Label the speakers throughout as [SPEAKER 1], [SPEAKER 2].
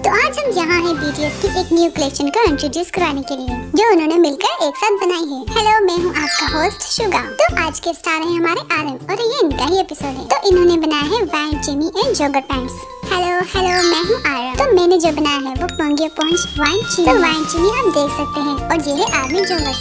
[SPEAKER 1] तो आज हम यहाँ हैं BTS की एक न्यू कलेक्शन को इंट्रोड्यूस कराने के लिए, जो उन्होंने मिलकर एक साथ बनाई है। हेलो, मैं हूँ आपका होस्ट शुगा। तो आज के स्टार है हमारे आरएम और ये इनका ही एपिसोड है। तो इन्होंने बनाया है वाइन चिमी एंड जोगर पैंट्स। हेलो, मैं हूँ आरएम। तो मैंने जो बनाया है वो पोंगे पोंच वाइन चिमी। तो वाइन चिमी आप देख सकते हैं और ये है आर्मी जोगर्स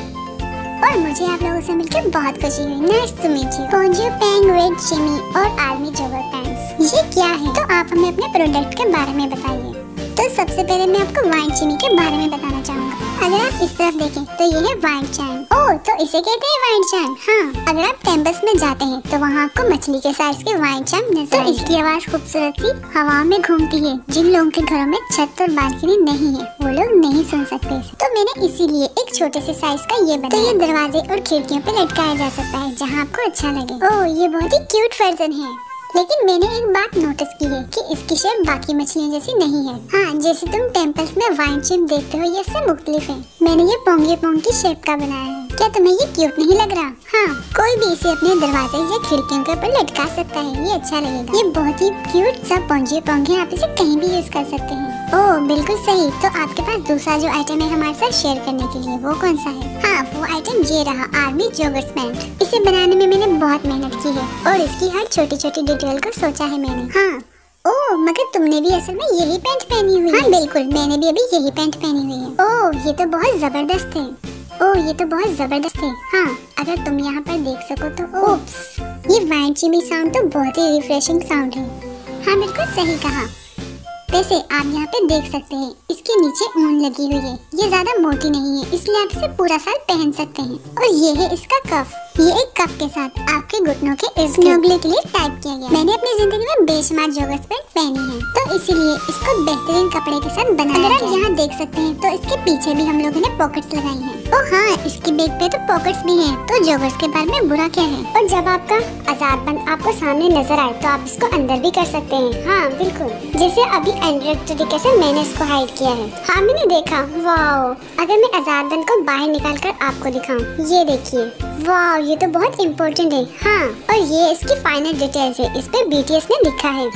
[SPEAKER 1] पैंट। और मुझे आप लोगों से मिलकर बहुत खुशी हुई। Nice to meet you. पोंगे पैंग रेड चिमी और आर्मी जोगर पैंट्स, ये क्या है? तो आप हमें अपने प्रोडक्ट के बारे में बताइए। तो सबसे पहले मैं आपको वाइन चिमी के बारे में बताना चाहूँगा। अगर आप इस तरफ देखें तो ये है वाइन चैन। ओह, तो इसे कहते हैं वाइन चैन। हाँ, अगर आप टेम्पल्स में जाते हैं तो वहाँ आपको मछली के साइज के वाइन चैन नजर आएंगे। तो इसकी आवाज खूबसूरत सी हवा में घूमती है। जिन लोगों के घरों में छत और बालकनी नहीं है वो लोग नहीं सुन सकते इसे। तो मैंने इसीलिए एक छोटे से साइज का ये बनाया। तो ये दरवाजे और खिड़कियों पे लटकाया जा सकता है जहाँ आपको अच्छा लगे। ओह, ये बहुत ही क्यूट वर्जन है। लेकिन मैंने एक बात नोटिस की है कि इसकी शेप बाकी मछलियों जैसी नहीं है। हाँ, जैसे तुम टेम्पल्स में वाइन चिम देखते हो, ये इससे मुख्तलिफ है। मैंने ये पोंगे पोंग की शेप का बनाया है। क्या तुम्हें ये क्यूट नहीं लग रहा? हाँ, कोई भी इसे अपने दरवाजे या खिड़कियों के ऊपर लटका सकता है, ये अच्छा लगेगा। ये बहुत ही क्यूट सा पोंगे पोंग है, आप इसे कहीं भी यूज कर सकते हैं। ओह, बिल्कुल सही। तो आपके पास दूसरा जो आइटम है हमारे साथ शेयर करने के लिए, वो कौन सा है? हाँ, वो आइटम ये रहा, आर्मी जोगर्स पैंट। इसे बनाने में मैंने बहुत मेहनत की है और इसकी हर छोटी छोटी डिटेल को सोचा है मैंने। हाँ, ओह, मगर तुमने भी असल में यही पैंट पहनी हुई है? हाँ बिल्कुल, मैंने भी अभी यही पैंट पहनी हुई है। ओह, ये तो बहुत जबरदस्त है। ओह, ये तो बहुत जबरदस्त है। हाँ, अगर तुम यहाँ पर देख सको तो। ओप्स, ये वाइन चिमी साउंड तो बहुत ही रिफ्रेशिंग साउंड है। हाँ, बिल्कुल सही कहा। वैसे आप यहाँ पे देख सकते हैं इसके नीचे ऊन लगी हुई है। ये ज्यादा मोटी नहीं है, इसलिए आप इसे पूरा साल पहन सकते हैं। और ये है इसका कफ। ये एक कफ के साथ आपके घुटनों के स्नोगले के लिए टाइप किया गया। मैंने अपनी जिंदगी में बेशुमार जोगर्स पैंट पहनी है, तो इसीलिए इसको बेहतरीन कपड़े के साथ बनाया। अगर आप यहाँ देख सकते हैं तो इसके पीछे भी हम लोगों ने पॉकेट्स लगाई हैं। ओह हाँ, इसकी बैक पे तो पॉकेट्स भी हैं। तो जोगर्स के बारे में बुरा क्या है? और जब आपका आजादबंद आपको सामने नजर आए तो आप इसको अंदर भी कर सकते हैं। हाँ बिल्कुल, जैसे अभी एंड्रॉइड तरीके से मैंने इसको हाइड किया है। हाँ, मैंने देखा। वाओ, अगर मैं आजादबंद को बाहर निकाल कर आपको दिखाऊं, ये देखिए। वाओ, ये तो बहुत इम्पोर्टेंट है। हाँ, और ये इसकी फाइनल डिटेल्स है, इस पे BTS ने लिखा है।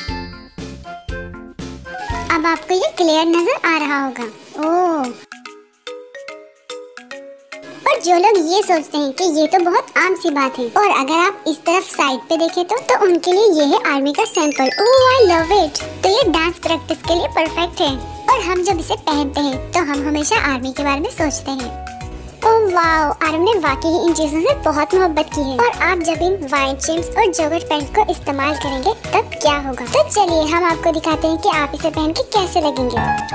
[SPEAKER 1] अब आपको ये क्लियर नजर आ रहा होगा। ओह, और जो लोग ये सोचते हैं कि ये तो बहुत आम सी बात है, और अगर आप इस तरफ साइड पे देखें तो उनके लिए ये है आर्मी का sample. Oh, I love it. तो ये डांस प्रैक्टिस के लिए परफेक्ट है। और हम जब इसे पहनते हैं तो हम हमेशा आर्मी के बारे में सोचते हैं। ओह वाओ, आर्मी ने वाकई इन चीजों से बहुत मोहब्बत की है। और आप जब इन वाइन चिम्स और जोगर पैंट को इस्तेमाल करेंगे तब क्या होगा? तो चलिए हम आपको दिखाते हैं कि आप इसे पहन के कैसे लगेंगे।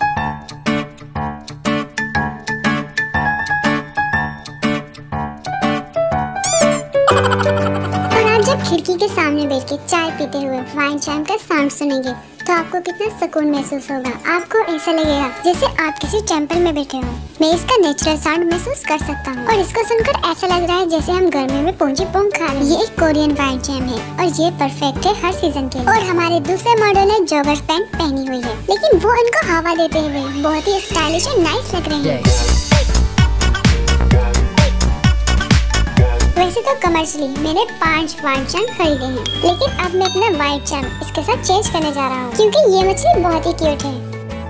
[SPEAKER 1] और आप जब खिड़की के सामने बैठ के चाय पीते हुए वाइन चाइम का साउंड सुनेंगे तो आपको कितना सुकून महसूस होगा। आपको ऐसा लगेगा जैसे आप किसी टेंपल में बैठे हो। मैं इसका नेचुरल साउंड महसूस कर सकता हूँ और इसको सुनकर ऐसा लग रहा है जैसे हम गर्मी में पोंगे पोंग खा रहे हैं। ये एक कोरियन वाइन चाइम है और ये परफेक्ट है हर सीजन के लिए। और हमारे दूसरे मॉडल ने जोगर्स पैंट पहनी हुई है, लेकिन वो इनको हवा देते हुए बहुत ही स्टाइलिश और नाइस लग रहे हैं। वैसे तो कमर्शियली मैंने 5 वाइन चाइम खरीदे हैं, लेकिन अब मैं अपना वाइन चाइम इसके साथ चेंज करने जा रहा हूँ क्योंकि ये मछली बहुत ही क्यूट है।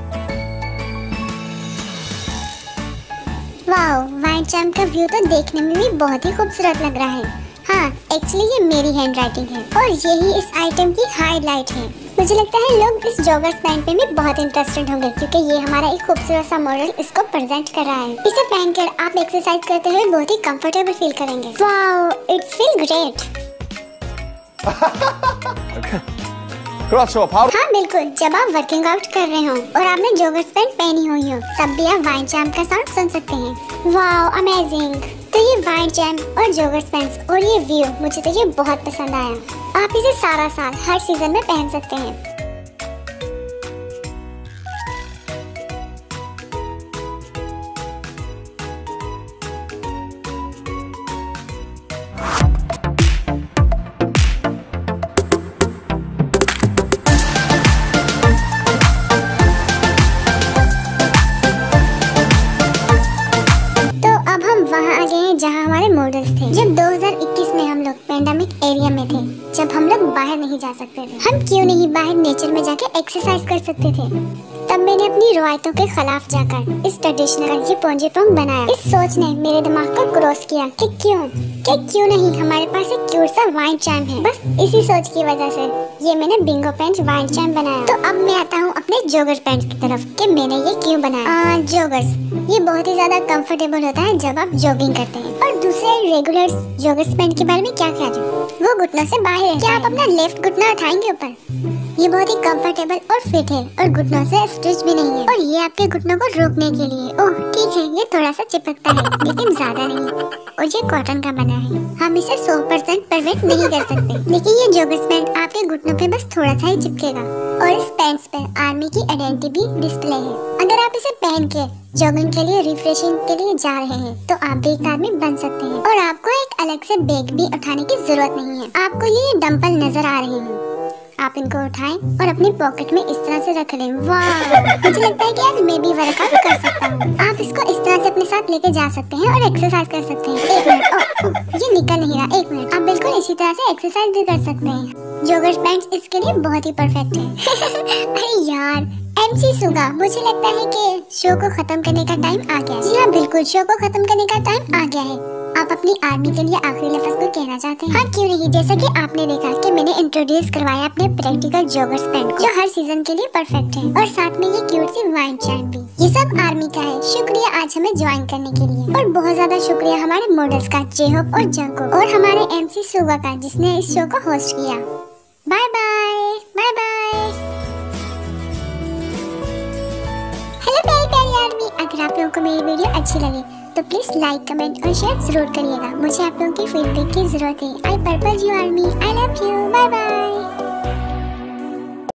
[SPEAKER 1] वाओ, वाइन चाइम का व्यू तो देखने में भी बहुत ही खूबसूरत लग रहा है। हाँ, एक्चुअली ये मेरी हैंड राइटिंग है और यही इस आइटम की हाईलाइट है। मुझे लगता है लोग इस जोगर्स पैंट पे भी बहुत इंटरेस्टेड होंगे क्योंकि ये हमारा एक खूबसूरत सा मॉडल इसको प्रेजेंट कर रहा है। इसे पहनकर आप एक्सरसाइज करते हुए बहुत ही कंफर्टेबल फील करेंगे। Wow, it's feel great. हाँ बिल्कुल, जब आप वर्किंग आउट कर रहे हो और आपने जोगर्स पैंट पहनी हुई हो तब भी आप वाइन चाइम का साउंड सुन सकते हैं। Wow, amazing. तो ये वाइन चाइम और जोगर्स पैंट्स और ये व्यू, मुझे तो ये बहुत पसंद आया। आप इसे सारा साल हर सीजन में पहन सकते हैं। जहाँ हमारे मॉडल्स थे जब 2021 में हम लोग पेंडेमिक एरिया में थे, जब हम लोग बाहर नहीं जा सकते थे। हम क्यों नहीं बाहर नेचर में जाके एक्सरसाइज कर सकते थे। तब मैंने अपनी रवायतों के खिलाफ जाकर इस ट्रेडिशनल ये पोंजीपोंग बनाया। इस सोच ने मेरे दिमाग को क्रॉस किया कि क्यों नहीं हमारे पास एक क्यूट सा वाइन चाइम है। बस इसी सोच की वजह से ये मैंने बिंगो पैंट्स वाइन चाइम बनाया। तो अब मैं आता हूँ अपने जॉगर्स पैंट्स की तरफ कि मैंने ये क्यों बनाया। जॉगर्स ये बहुत ही ज्यादा कंफर्टेबल होता है जब आप जॉगिंग करते हैं। और दूसरे रेगुलर जॉगर्स पैंट के बारे में क्या ख्याल है? वो घुटनों से बाहर है। क्या आप अपना लेफ्ट घुटना उठाएंगे ऊपर? ये बहुत ही कंफर्टेबल और फिट है और घुटनों से स्ट्रेच भी नहीं है। और ये आपके घुटनों को रोकने के लिए। ओह ठीक है, ये थोड़ा सा चिपकता है लेकिन ज्यादा नहीं। और ये कॉटन का बना है। हम इसे 100% परफेक्ट नहीं कर सकते, लेकिन ये जॉगर्स पैंट आपके घुटनों पे बस थोड़ा सा ही चिपकेगा। और इस पैंट्स पर आर्मी की आइडेंटिटी भी डिस्प्ले है। अगर आप इसे पहन के जॉगिंग के लिए रिफ्रेशिंग के लिए जा रहे हैं तो आप भी एक आर्मी बन सकते हैं। और आपको एक अलग से बैग भी उठाने की जरूरत नहीं है। आपको ये डंपल नजर आ रहे हैं, आप इनको उठाएं और अपनी पॉकेट में इस तरह से रख लें। वाह, मुझे लगता है कि आज मैं भी वर्कआउट कर सकता हूँ। आप इसको इस तरह से अपने साथ लेके जा सकते हैं और एक्सरसाइज कर सकते हैं। 1 मिनट, ये निकल नहीं रहा। 1 मिनट, आप बिल्कुल इसी तरह से एक्सरसाइज भी कर सकते हैं। जॉगर्स पैंट्स इसके लिए बहुत ही परफेक्ट है। अरे यार MC सुगा, मुझे लगता है कि शो को खत्म करने का टाइम आ गया है। जी हाँ बिल्कुल, शो को खत्म करने का टाइम आ गया है। आप अपनी आर्मी के लिए आखिरी लफ्ज को कहना चाहते हैं? हाँ क्यों नहीं। जैसा कि आपने देखा कि मैंने इंट्रोड्यूस करवाया अपने प्रैक्टिकल जॉगर्स पैंट जो हर सीजन के लिए परफेक्ट है। और साथ में ये क्यूट सी वाइन चाइम भी। ये सब आर्मी का है। शुक्रिया आज हमें ज्वाइन करने के लिए। और बहुत ज्यादा शुक्रिया हमारे मॉडल्स का, जेहोप और जंको, और हमारे MC सुगा का जिसने इस शो को होस्ट किया। Bye bye bye bye. Hello प्यारी प्यारी आर्मी, अगर आप लोगों को मेरी वीडियो अच्छी लगी तो प्लीज लाइक, कमेंट और शेयर जरूर करिएगा। मुझे आप लोगों की फीडबैक की जरूरत है। I purple you army, I love you, bye bye.